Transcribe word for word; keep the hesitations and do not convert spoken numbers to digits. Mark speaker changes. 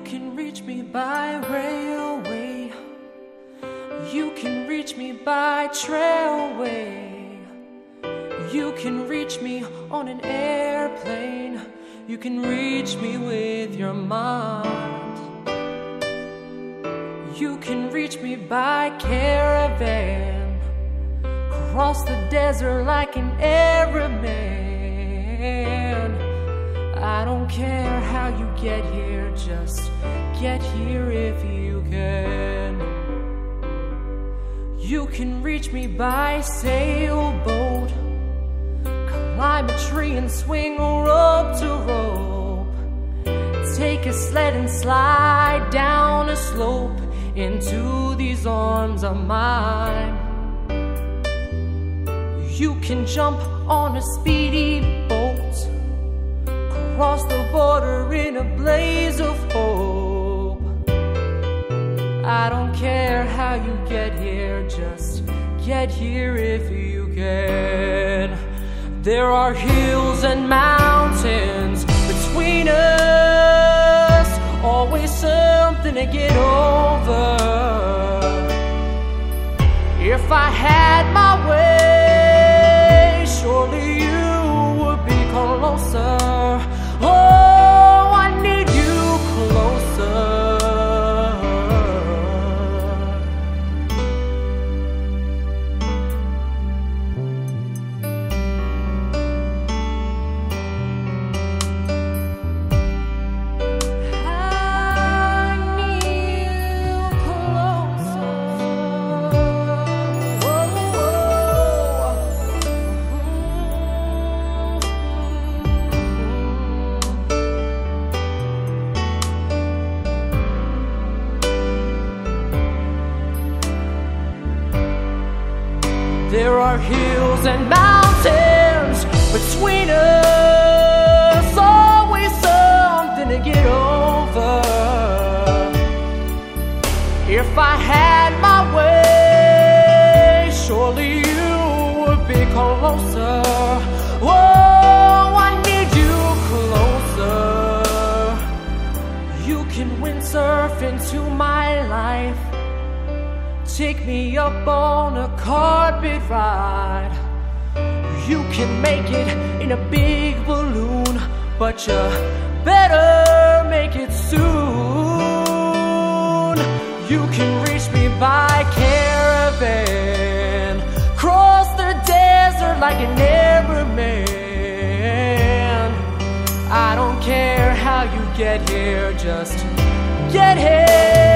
Speaker 1: can reach me by railway, you can reach me by trailway, you can reach me on an airplane, you can reach me with your mind, you can reach me by caravan, cross the desert like an Arab man. I don't care how you get here, just get here if you can. You can reach me by sailboat, climb a tree and swing rope to rope, take a sled and slide down a slope into these arms of mine. You can jump on a speedy boat, cross the border in a blaze of hope. I don't care how you get here, just get here if you can. There are hills and mountains between us, always something to get over. If I had my way, surely you would be closer. Oh, I need you closer. There are hills and mountains between us, always something to get over. If I had my way, surely you would be closer. Oh, I need you closer. You can windsurf into my life, take me up on a carpet ride. You can make it in a big balloon, but you better make it soon. You can reach me by caravan, cross the desert like an Arab man. I don't care how you get here, just get here.